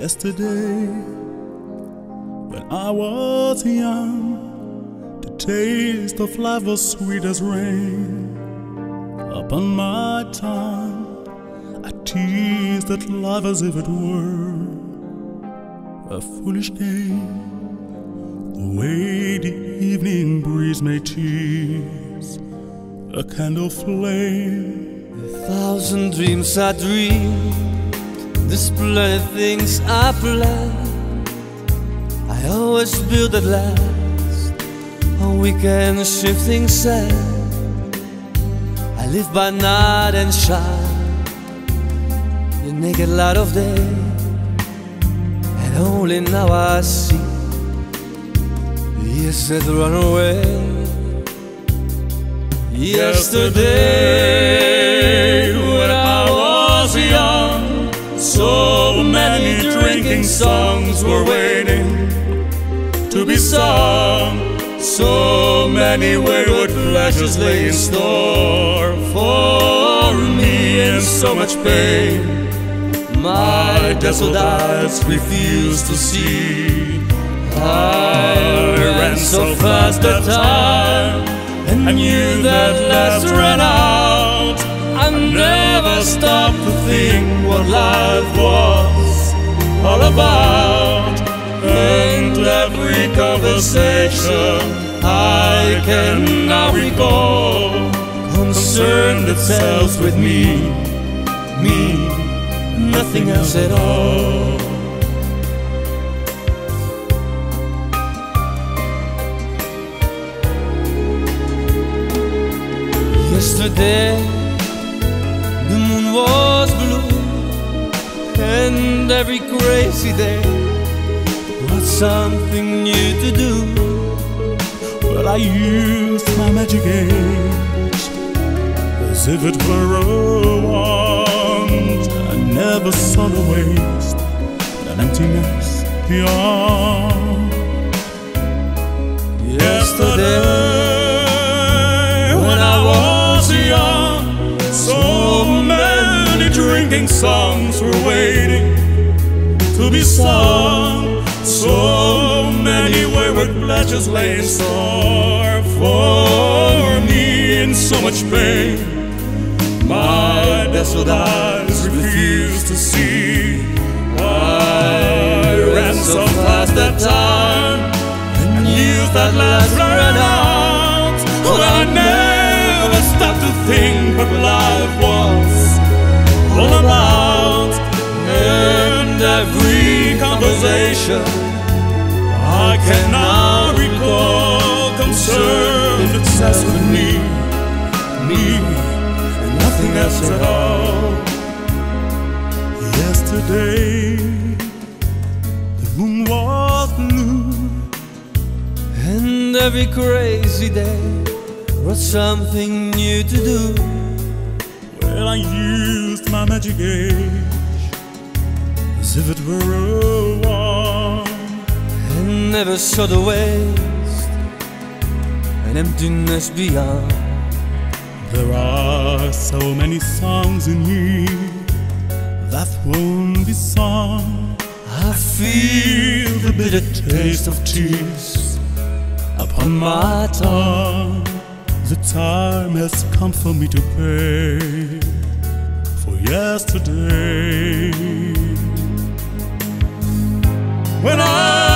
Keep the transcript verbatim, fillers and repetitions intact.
Yesterday, when I was young, the taste of life was sweet as rain. Upon my tongue, I teased at life as if it were a foolish game. The way the evening breeze may tease a candle flame. A thousand dreams I dreamed, the splendid things I planned, I always build at last on weekend shifting sand. I live by night and shine the naked light of day, and only now I see the years that run away. Yesterday, when I was young, so many drinking songs were waiting to be sung. So many wayward pleasures lay in store for me, and so much pain my desolate eyes refused to see. I ran so fast that time, and I knew that last ran out. I never stopped to think what life was all about, and every conversation I can now recall concerned itself with me, me, nothing else at all. Yesterday, the moon was blue, and every crazy day brought something new to do. Well, I used my magic age as if it were a wand. I never saw the waste, an emptiness beyond. Yesterday, when I was young, so many drinking songs were waiting to be sung. So many wayward pleasures lay in store for me, in so much pain my desolate eyes refused to see. I ran so fast that time, and youth that last ran out. Well, I never stopped to think what life was all about, and every conversation I can now recall concerned itself with me, me, and nothing else at all. Yesterday, the moon was blue, and every crazy day brought something new to do. Well, I used my magic age as if it were a wand, and never saw the waste, an emptiness beyond. There are so many songs in me that won't be sung. I feel the bitter taste of tears upon my tongue. The time has come for me to pay for yesterday. When I